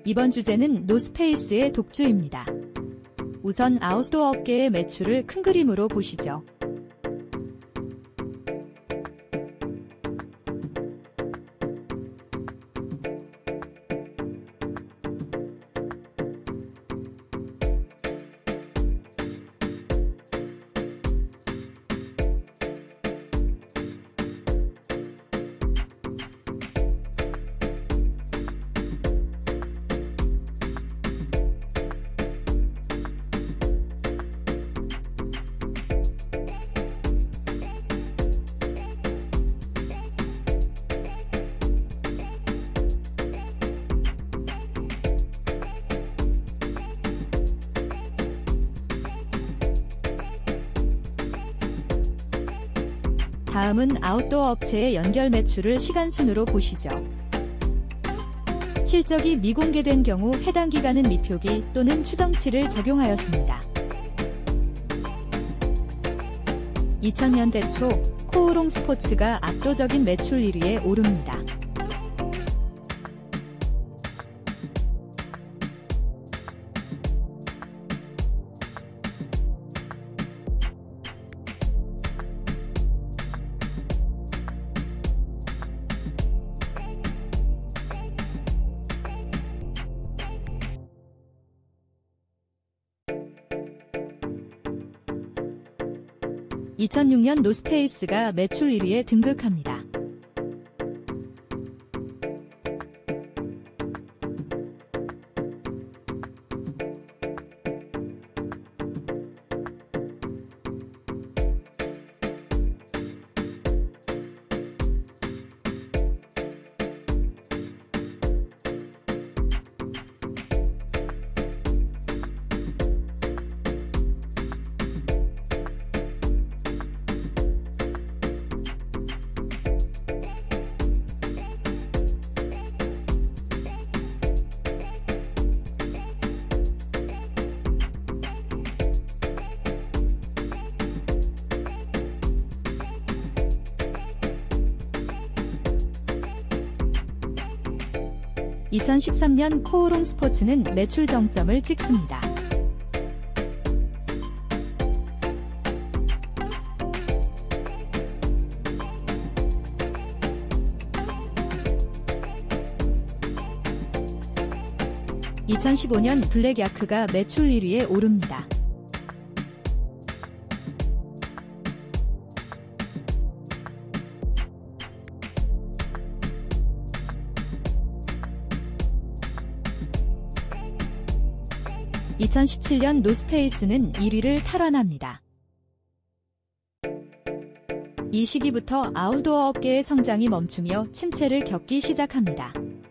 이번 주제는 노스페이스의 독주입니다. 우선 아웃도어 업계의 매출을 큰 그림으로 보시죠. 다음은 아웃도어 업체의 연결 매출을 시간순으로 보시죠. 실적이 미공개된 경우 해당 기간은 미표기 또는 추정치를 적용하였습니다. 2000년대 초 코오롱 스포츠가 압도적인 매출 1위에 오릅니다. (2006년) 노스페이스가 매출 1위에 등극합니다. (2013년) 코오롱 스포츠는 매출 정점을 찍습니다. (2015년) 블랙야크가 매출 1위에 오릅니다. (2017년) 노스페이스는 1위를 탈환합니다. 이 시기부터 아웃도어 업계의 성장이 멈추며 침체를 겪기 시작합니다.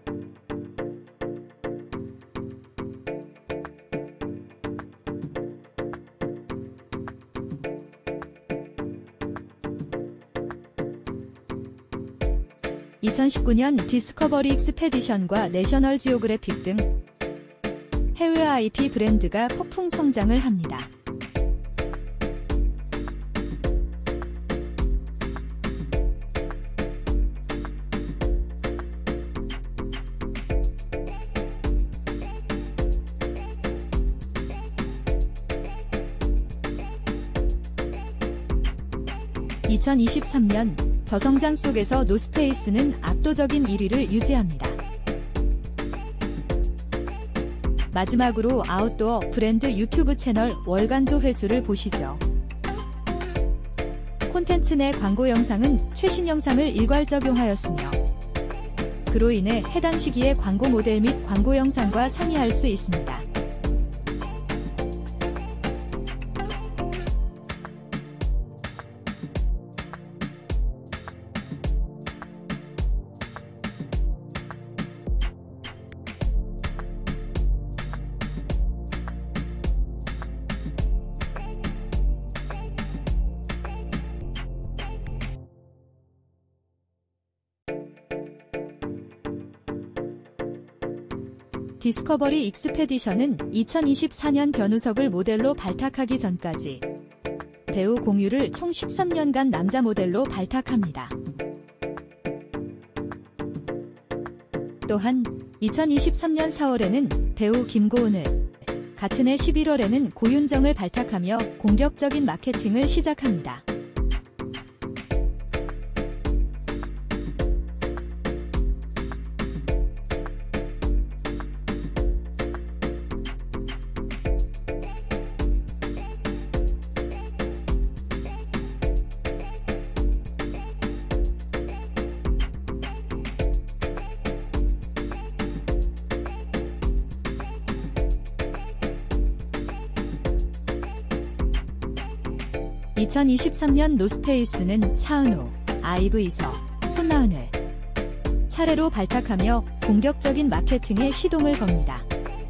(2019년) 디스커버리 익스페디션과 내셔널 지오그래픽 등 해외 IP 브랜드가 폭풍 성장을 합니다. (2023년) 저성장 속에서 노스페이스는 압도적인 1위를 유지합니다. 마지막으로 아웃도어 브랜드 유튜브 채널 월간 조회수를 보시죠. 콘텐츠 내 광고 영상은 최신 영상을 일괄 적용하였으며 그로 인해 해당 시기의 광고 모델 및 광고 영상과 상이할 수 있습니다. 디스커버리 익스페디션은 2024년 변우석을 모델로 발탁하기 전까지 배우 공유를 총 13년간 남자 모델로 발탁합니다. 또한 2023년 4월에는 배우 김고은을, 같은 해 11월에는 고윤정을 발탁하며 공격적인 마케팅을 시작합니다. (2023년) 노스페이스는 차은우, 아이브 이서, 손나은을 차례로 발탁하며 공격적인 마케팅에 시동을 겁니다.